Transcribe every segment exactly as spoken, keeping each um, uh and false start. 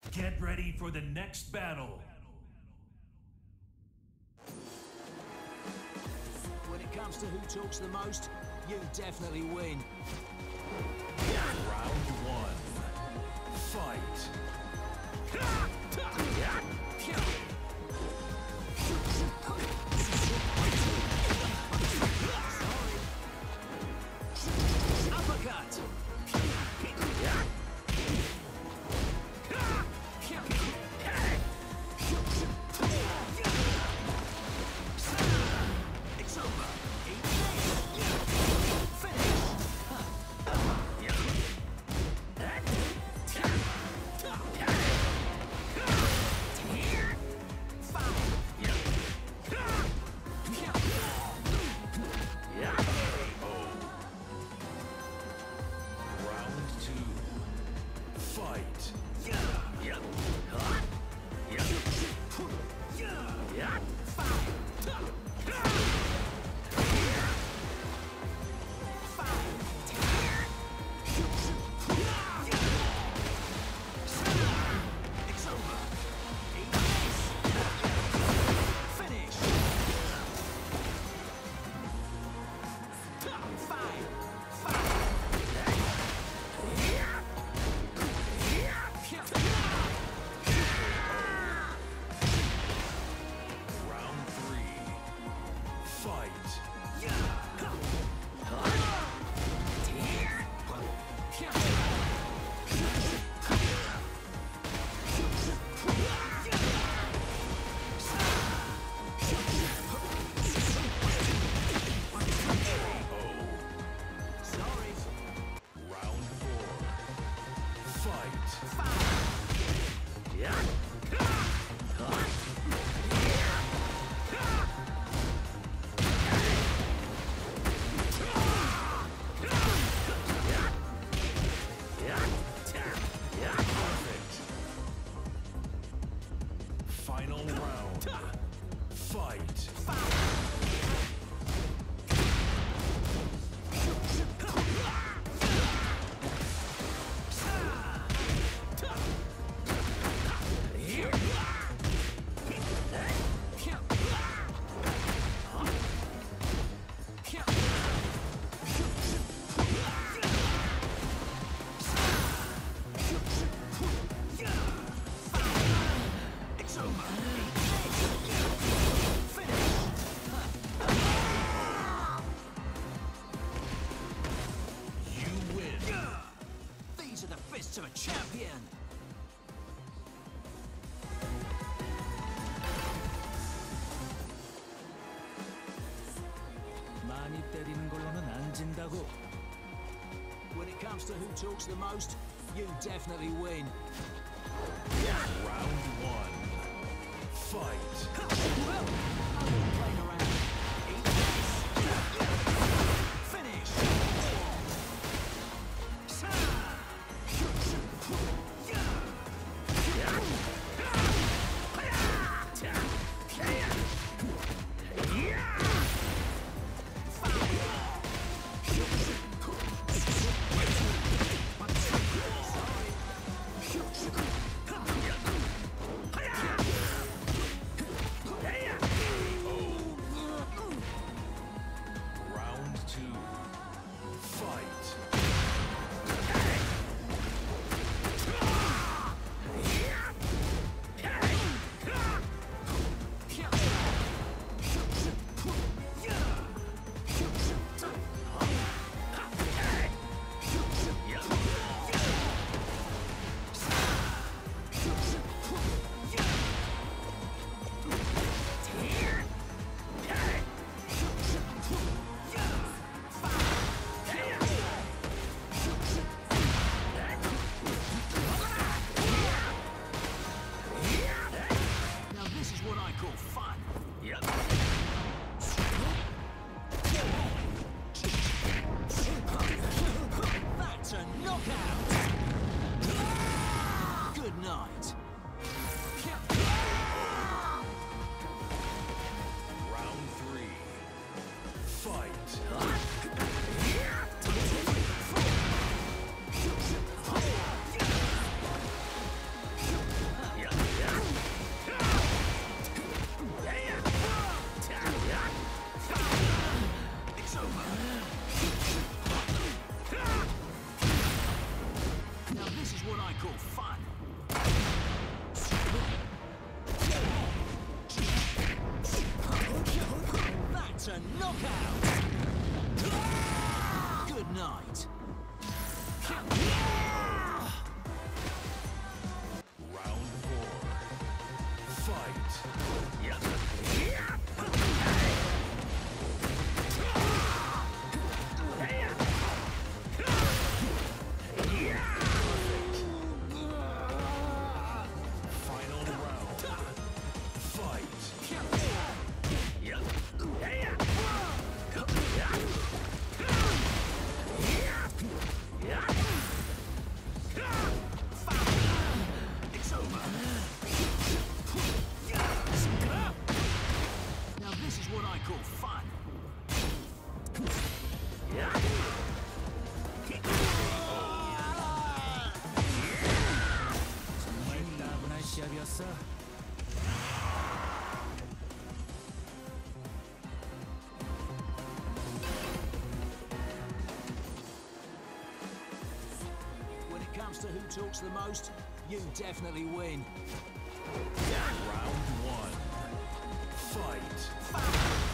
Get ready for the next battle. When it comes to who talks the most, you definitely win. Round one. Fight. Uppercut. It's over. Eat this. Round two. Fight. It's over. Eat this. Finish. Five. Round three. Fight. Sorry. Round four. Fight. Perfect. Final round. Fight. It's over. You win. These are the fists of a champion. 많이 때리는 걸로는 안 진다고. When it comes to who talks the most, you definitely win. Round one. Fight. Well, I'm not playing around. Eat this. Finish. I call fun. That's a knockout. Good night. Round four. Fight. Final round. Fight. It's over. Now this is what I call fun. 정말 따분한 시합이었어. When it comes to who talks the most, you definitely win. Round one. Fight.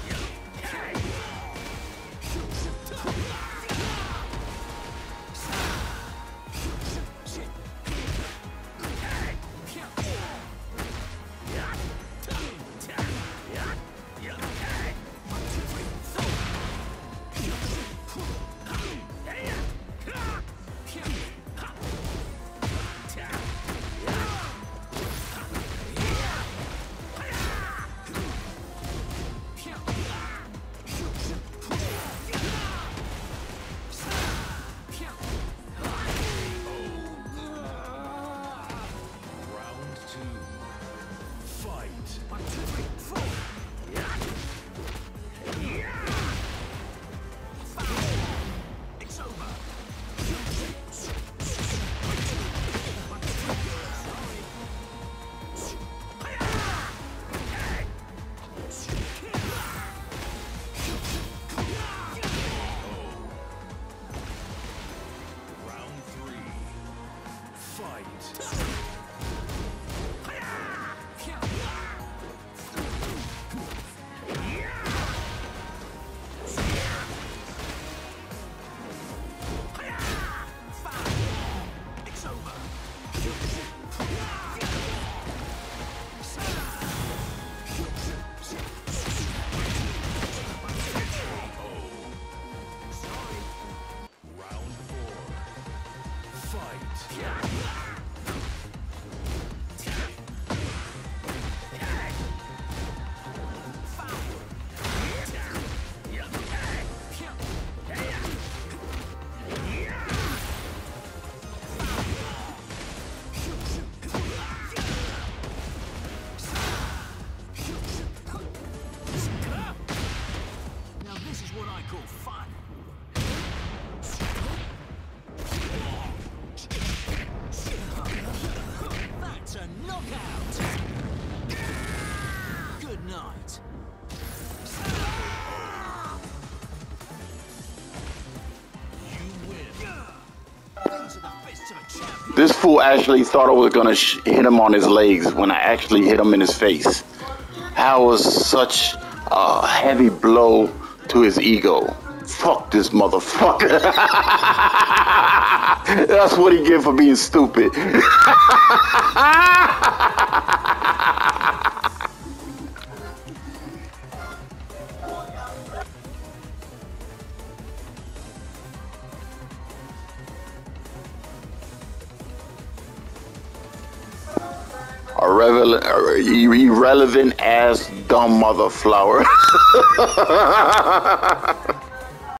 Round two. Fight. One, two, three, four. It's over. Round three. Fight. It's over. Round four. Fight. Now this is what I call fun. That's a knockout. Good night. You win. These are the fists of a champion. This fool actually thought I was gonna sh hit him on his legs when I actually hit him in his face. That was such a heavy blow to his ego. Fuck this motherfucker. That's what he get for being stupid. Irrelevant, irrelevant ass dumb mother flower.